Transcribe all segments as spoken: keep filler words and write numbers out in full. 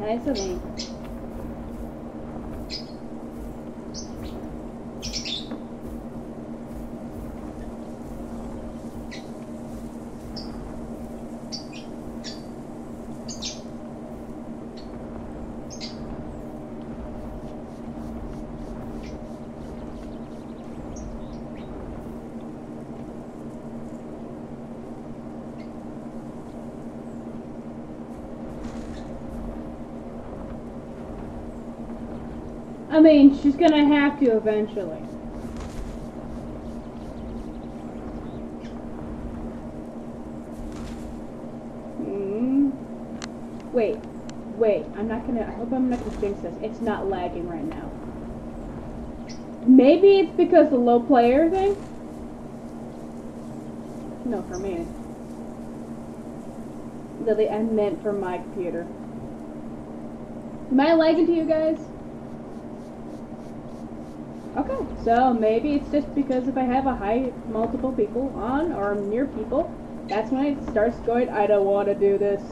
Hi, Celine. I mean, she's gonna have to eventually. Hmm. Wait, wait. I'm not gonna. I hope I'm not gonna jinx this. It's not lagging right now. Maybe it's because the low player thing. No, for me. Lily, I meant for my computer. Am I lagging to you guys? Okay, so maybe it's just because if I have a high multiple people on or near people, that's when it starts going, I don't want to do this.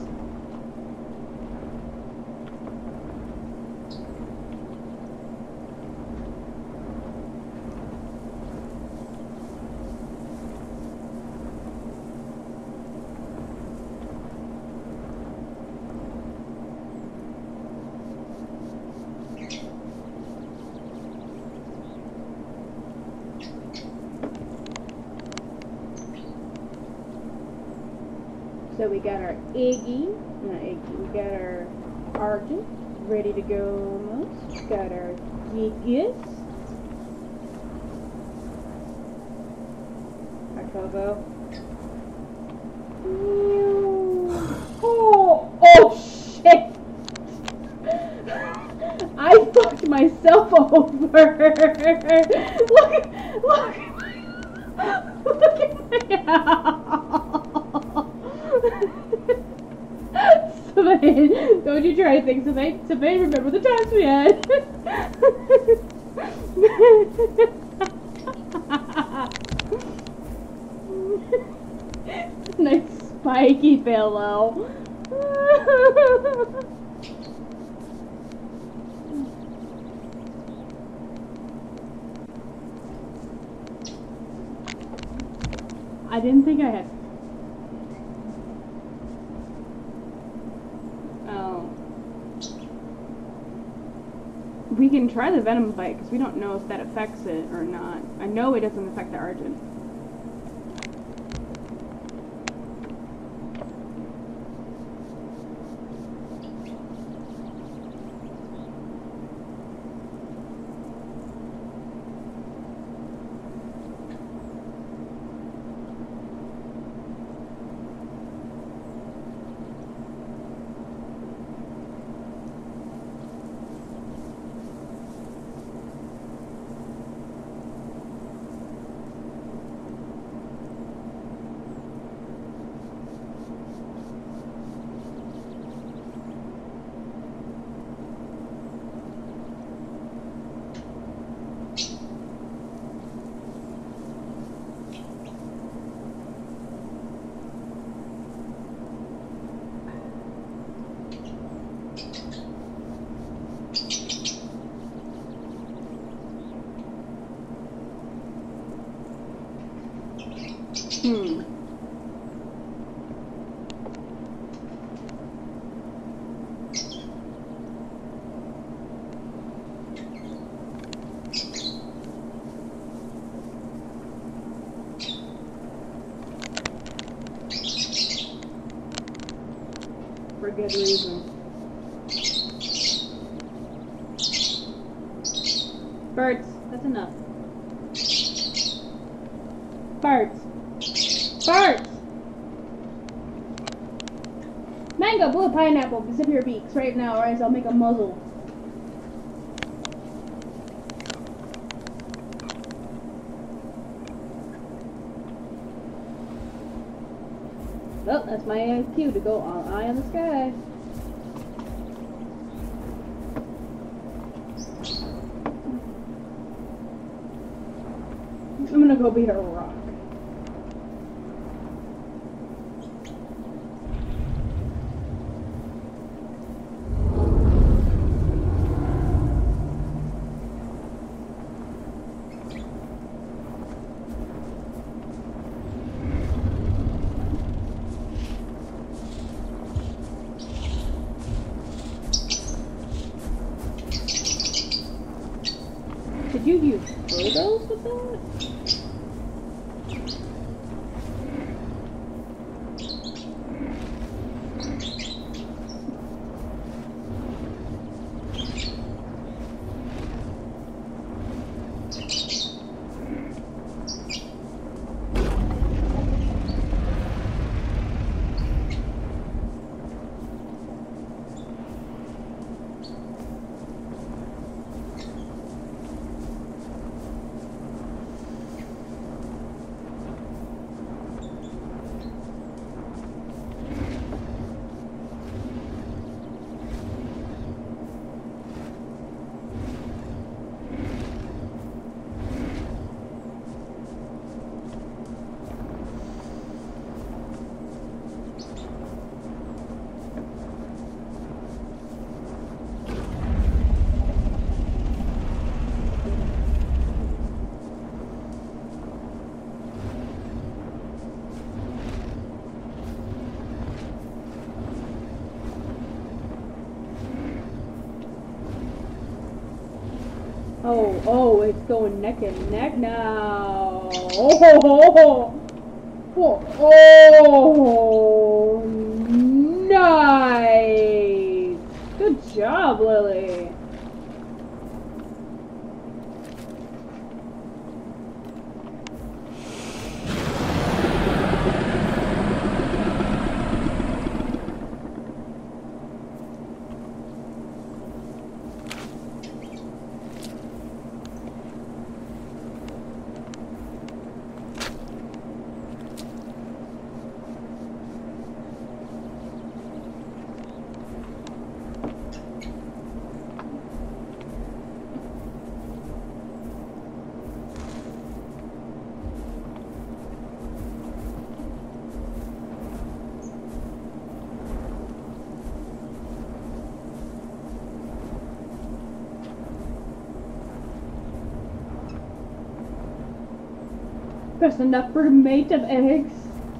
So we got our Iggy, not Iggy, we got our Argent, ready to go almost. Got our Gigas, our Kobo. Oh, oh shit! I fucked myself over! Look, look, look at my Savane, don't you try things, Savane. Savane, remember the times we had. Nice spiky pillow. I didn't think I had. We can try the Venom Bite, because we don't know if that affects it or not. I know it doesn't affect the Argent. Hmm. For good reason. Birds, that's enough. Birds. Birds! Mango, blue, pineapple, zip your beaks right now, or else I'll make a muzzle. Well, that's my uh, cue to go all eye on the sky. I'm gonna go beat a rock. Did you use photos with that? Oh, oh, it's going neck and neck now. Oh, oh, oh, oh, nice. Good job, Lily. That's enough for a mate of eggs.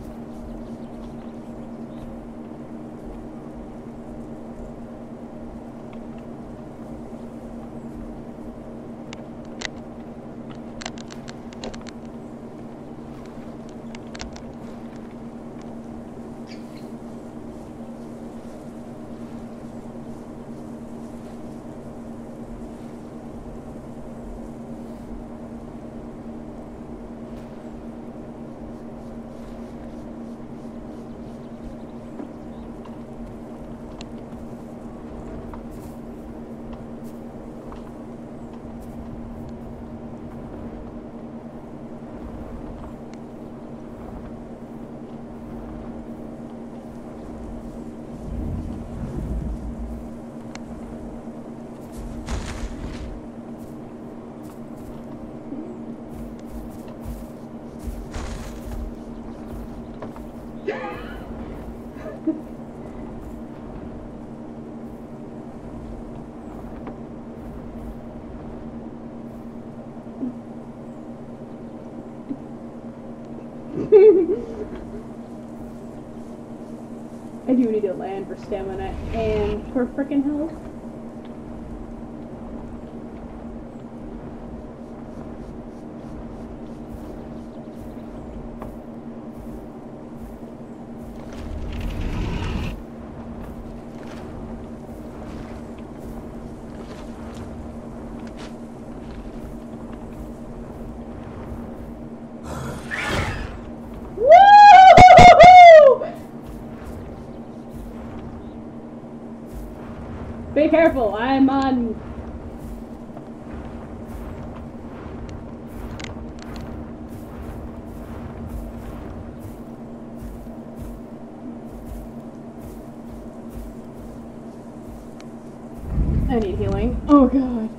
I do need to land for stamina and for frickin' health. Be careful, I'm on... I need healing. Oh god.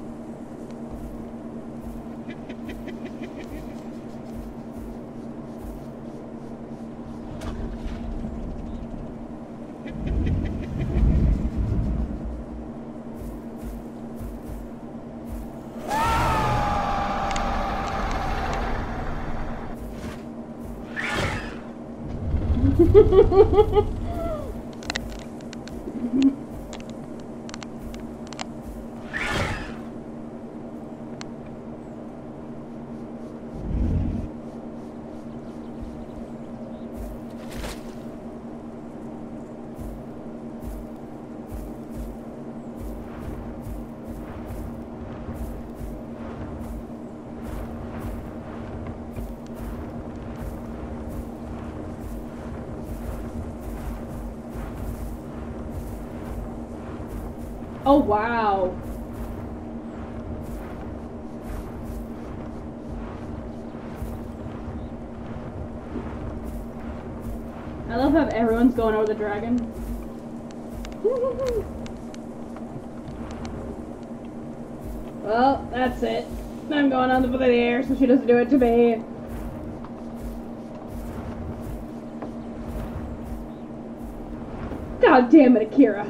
Oh, wow. I love how everyone's going over the dragon. Well, that's it. I'm going on the foot of the air so she doesn't do it to me. God damn it, Akira.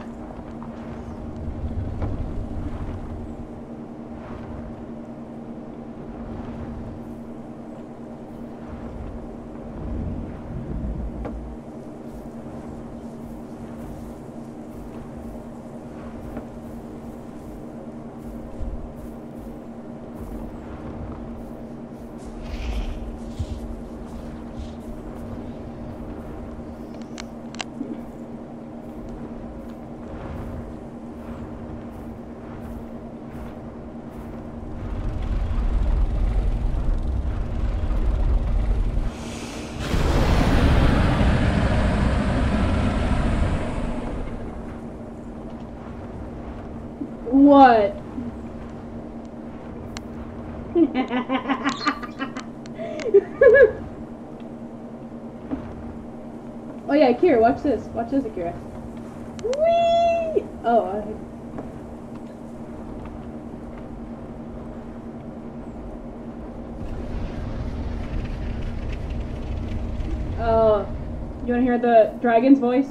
What? Oh yeah, Akira, watch this. Watch this, Akira. Whee! Oh, I... Oh, you wanna hear the dragon's voice?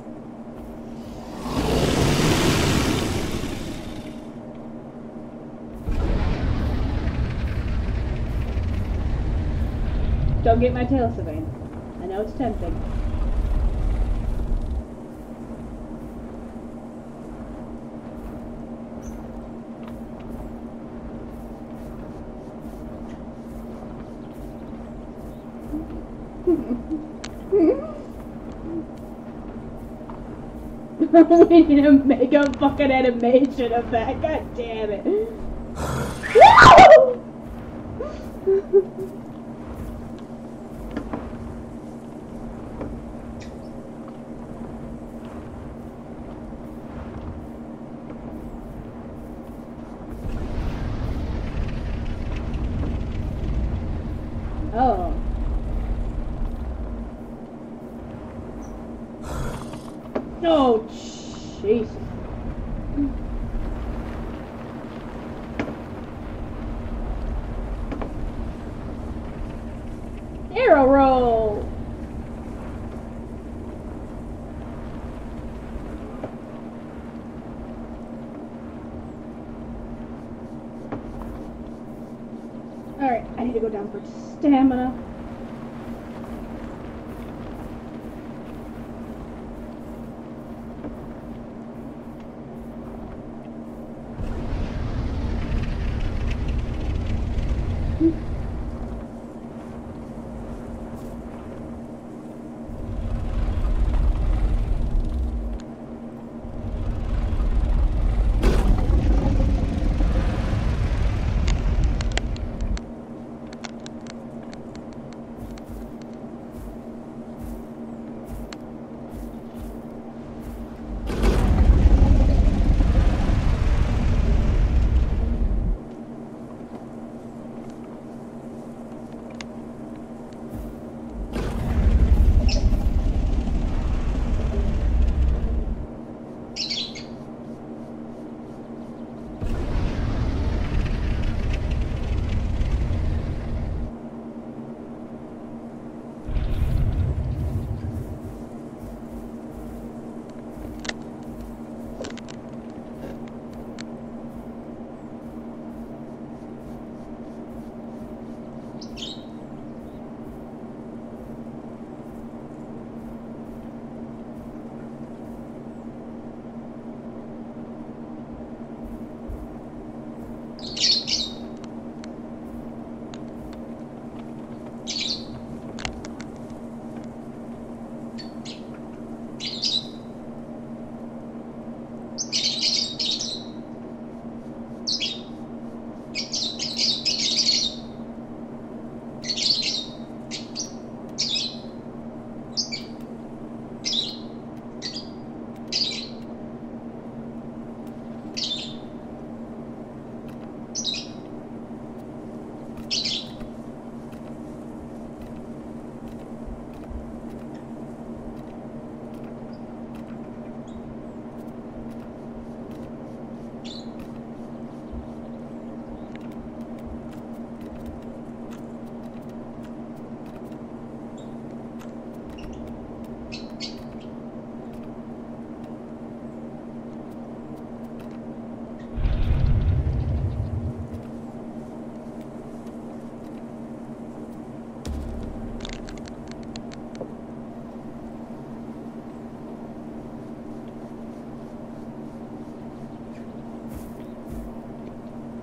Don't get my tail, Sylvain. I know it's tempting. We need to make a fucking animation of that. God damn it. No! Oh. Oh, jeez. Arrow roll. Alright, I need to go down for stamina.